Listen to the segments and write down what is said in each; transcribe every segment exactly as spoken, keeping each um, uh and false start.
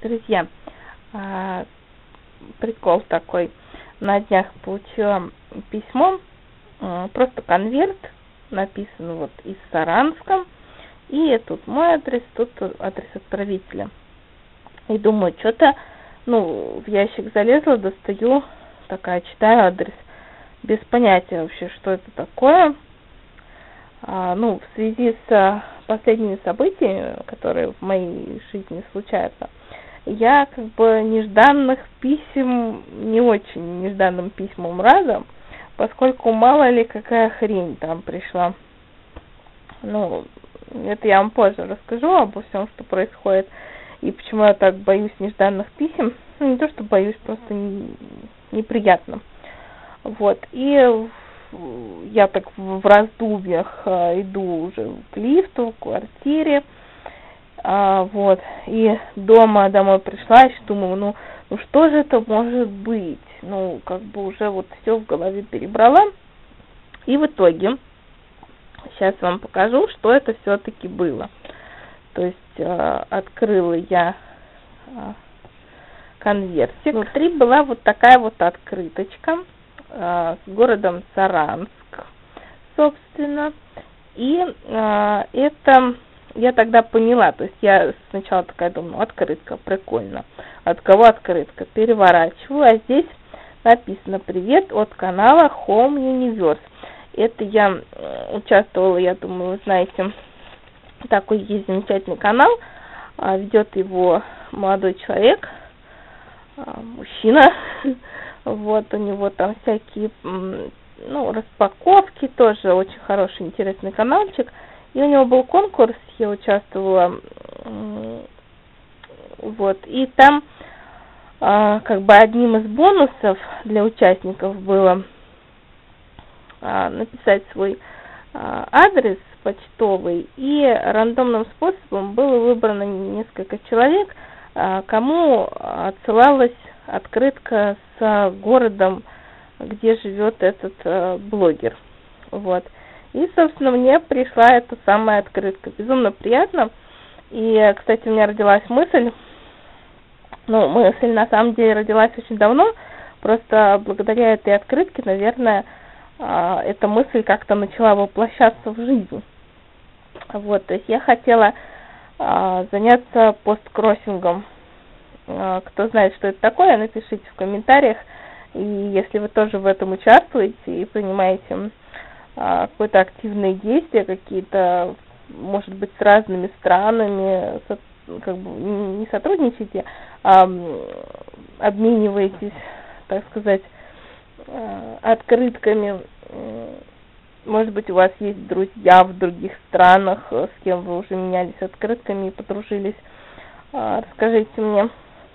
Друзья, а, прикол такой. На днях получила письмо, а, просто конверт, написан вот из Саранска. И тут мой адрес, тут адрес отправителя. И думаю, что-то, ну, в ящик залезла, достаю, такая, читаю адрес, без понятия вообще, что это такое. А, ну, в связи с последними событиями, которые в моей жизни случаются, я как бы нежданных писем, не очень нежданным письмам рада, поскольку мало ли какая хрень там пришла. Ну, это я вам позже расскажу обо всем, что происходит, и почему я так боюсь нежданных писем. Ну, не то, что боюсь, просто не, неприятно. Вот, и я так в раздумьях а, иду уже к лифту, в квартире, а, вот, и дома домой пришла, еще думаю, ну, ну что же это может быть? Ну, как бы уже вот все в голове перебрала, и в итоге сейчас вам покажу, что это все-таки было. То есть а, открыла я а, конвертик, внутри была вот такая вот открыточка с городом Саранск, собственно, и э, это я тогда поняла, то есть я сначала такая думаю, открытка, прикольно, от кого открытка, переворачиваю, а здесь написано «Привет от канала Home Universe». Это я участвовала, я думаю, вы знаете, такой есть замечательный канал, ведет его молодой человек, мужчина. Вот, у него там всякие, ну, распаковки, тоже очень хороший, интересный каналчик. И у него был конкурс, я участвовала, вот, и там, как бы, одним из бонусов для участников было написать свой адрес почтовый, и рандомным способом было выбрано несколько человек, кому отсылалась открытка с городом, где живет этот э, блогер. Вот. И, собственно, мне пришла эта самая открытка. Безумно приятно. И, кстати, у меня родилась мысль, ну, мысль на самом деле родилась очень давно, просто благодаря этой открытке, наверное, э, эта мысль как-то начала воплощаться в жизнь. Вот. То есть я хотела э, заняться посткроссингом. Кто знает, что это такое, напишите в комментариях. И если вы тоже в этом участвуете и принимаете а, какое-то активные действия, какие-то, может быть, с разными странами, со, как бы не сотрудничаете, а обмениваетесь, так сказать, открытками. Может быть, у вас есть друзья в других странах, с кем вы уже менялись открытками и подружились. Расскажите мне.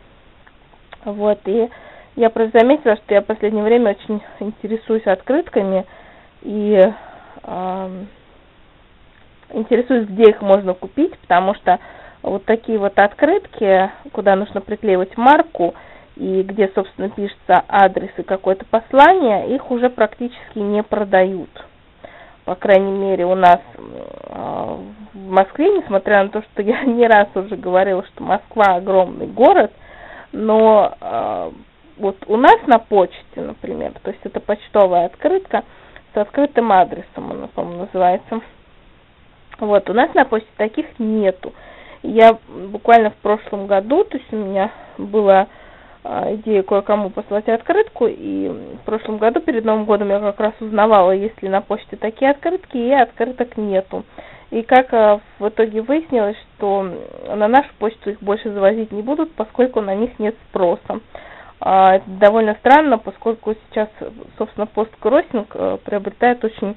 Вот, и я просто заметила, что я в последнее время очень интересуюсь открытками и э, интересуюсь, где их можно купить, потому что вот такие вот открытки, куда нужно приклеивать марку и где, собственно, пишется адрес и какое-то послание, их уже практически не продают. По крайней мере, у нас э, в Москве, несмотря на то, что я не раз уже говорила, что Москва огромный город, но э, вот у нас на почте, например, то есть это почтовая открытка с открытым адресом, она, по-моему, называется. Вот, у нас на почте таких нету. Я буквально в прошлом году, то есть у меня была э, идея кое-кому послать открытку, и в прошлом году перед Новым годом я как раз узнавала, есть ли на почте такие открытки, и открыток нету. И как а, в итоге выяснилось, что на нашу почту их больше завозить не будут, поскольку на них нет спроса. А, это довольно странно, поскольку сейчас, собственно, посткроссинг а, приобретает очень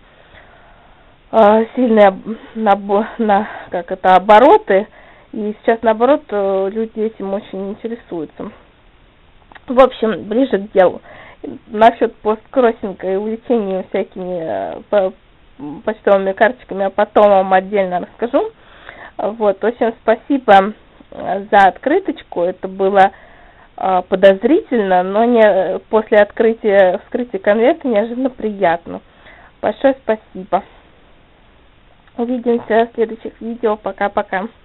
а, сильные на, на, как это, обороты, и сейчас, наоборот, люди этим очень интересуются. В общем, ближе к делу. Насчет посткроссинга и увлечения всякими по, почтовыми карточками, а потом вам отдельно расскажу. Вот, в общем, спасибо за открыточку. Это было а, подозрительно, но не после открытия, вскрытия конверта неожиданно приятно. Большое спасибо. Увидимся в следующих видео. Пока-пока.